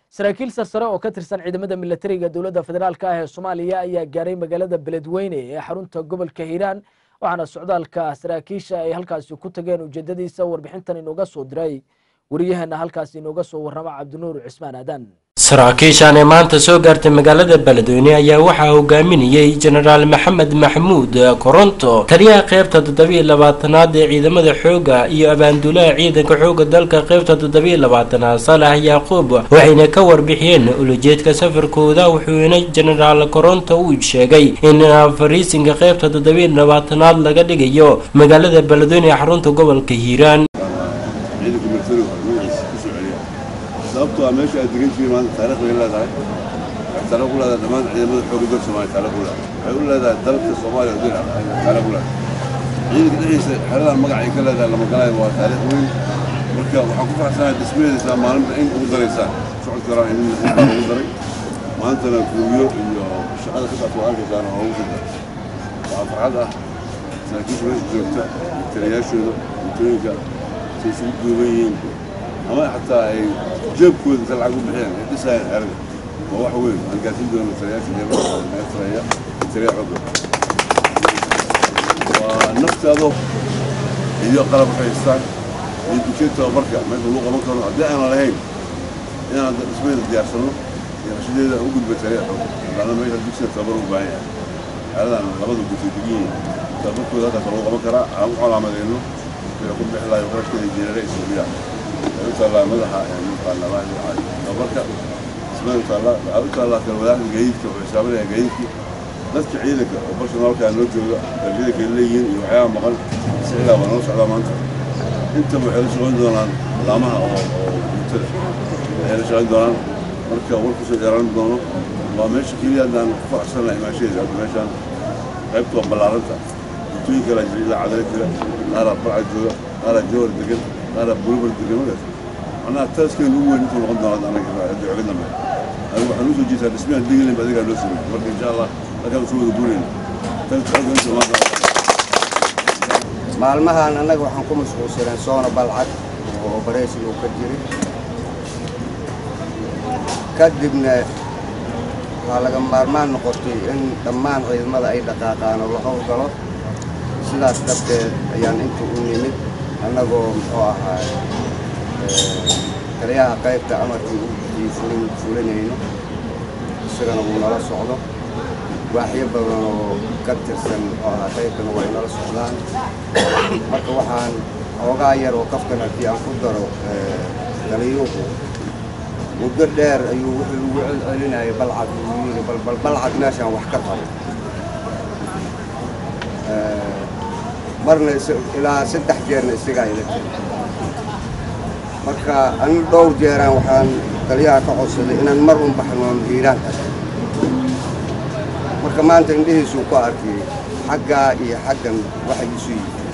saraakiil sare oo ka tirsan ciidamada militariga dawladda federaalka ah ee Soomaaliya ayaa gaaray magaalada Beledweyne ee xarunta gobolka Hiiraan waxaana socdaalka saraakiisha ay halkaas ku tageen ujeedadiisa warbixintan inooga soo diray wariyahana halkaas inooga soo warrama Cabdinuur Cismaan Aadan saraakiishan maanta soo gaartay magaalada Beledweyne ayaa waxa hogaaminayay Generaal Maxamed Maxamuud Koronto taliyaha qaybta 27aad ee ciidamada xooga iyo abaandulaha ciidanka xooga dalka qaybta 27aad Salaah Yaaqoob waxayna ka warbixiyeen ujeedka safarkooda wuxuuna Generaal Koronto uu sheegay in fariisinka qaybta 27aad laga dhigayo magaalada Beledweyne xarunta gobolka Hiiraan sababtoo ah meesha aad degan tihiin maanta taariikh bay leedahay taariikh u leedahay dhammaan ciidamada xoogga dalka Soomaaliya taariikh u leedahay waxay u leedahay dalka Soomaaliya oo dheer taariikh u leedahay ciidanka dhexdiisa xerada magac ay ka leedahay lama galay waa taariikh weyn marka waxaan ku faraxsanahay dhismadeeda maalinba in ugu daraysaa socodka raan in ugu daray maantana kuuyo iyo shaqada ka socota arkaysan oo ugu daray waa farxad ah saraakiisha meesha joogta taliyayaashooda muddooyinka si isugu duuban yihiin ama xataa ay jeebkooda inta lacag u bixiyeen ay dhisayeen xerada waa wax weyn aan gaarsiin doono taliyayaasha neefraya taliya xooga waa naftaado iyo qalab haystaan iyo dugsiga tababarka meesha lagu qaban karo haddii aan lahayn inaan dhismayda diyaarsano iyo rashideeda u gudba taliya xooga laana meesha dugsiga tababar u baahan yahay xeradan labada dugsi degiin tababarkooda halkaas lagu qaban karaa aan u calaamadeyno wixii ku bixi lahayo qarashkeeda injineerada Soomaaliya الله مدحها يعني قال الله تعالى تبارك اسمه الله تعالى كالولاء جيدك وحسابنا جيدك نسك عيدك وبرشلونة كان نوجه تبيك الليين يوحيا مقل سهلة ونص على ما أنت محل شغل دوران لامها أو متر محل شغل دوران مركب ورقص الجيران دونه وماشي كليا دان فحصنا ماشي زاد ماشان غيبت بالعرضة توي كلا جريلا عدلك أنا بعد جوا أنا جور دقيق أنا بقول بالدقيقة أنا تاسكين هو اللي يكون غضنا أنا كذا عقدنا معه أنا بحنوس وجيت هذا اسمه الدقيقة اللي بعدين قالوا اسمه مرة إن شاء الله لكن شو يقولين تلتقون أنتم مع المهن أنا وحنكم مسؤولين صونا بالعد وبريس وكجري كذبنا على جمارمان نقطي إن دمان غير ماذا أي دقائق أنا والله غلط سلاح تبدأ يعني أنتم نيمت أنا قوم تريها قيبت أمرتي في فلانين سرنا ونرى صعدا وحيب كتر سن قيبتنا ونرى صعدان مركب وحان وغاير وقفتنا في أنفضر تريوه وقدر أيوه لنا بلعد ناشا وحكتها مرنا إلى 6 جيرنا استقايلة marka aan dhowr jeeraan waxaan taliyaha ka codsaday inaan mar un baxno Hiiraan marka maanta indhihiisu ku arkay xagga iyo xaggan waxa isu yimid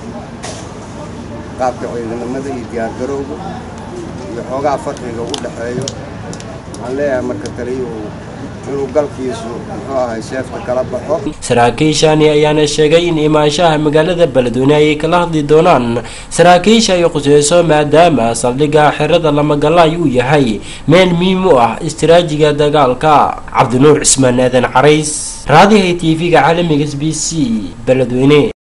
qaabka ciidamada iyo diyaar garowga iyo xoogaa farqiga u dhaxeeyo aan leeyahay marka taliyuhu saraakiishan ayaana sheegay in imaanshaha magaalada Beledweyne ay kala hadli doonaan saraakiisha ay qusayso maadaama saldhigga xerada lama galay uu yahay meel muhiim u ah istiraatijiga dagaalka Cabdinuur Cismaan Aadan Carays raadiyaha TV-ga caalamiga SBC Beledweyne.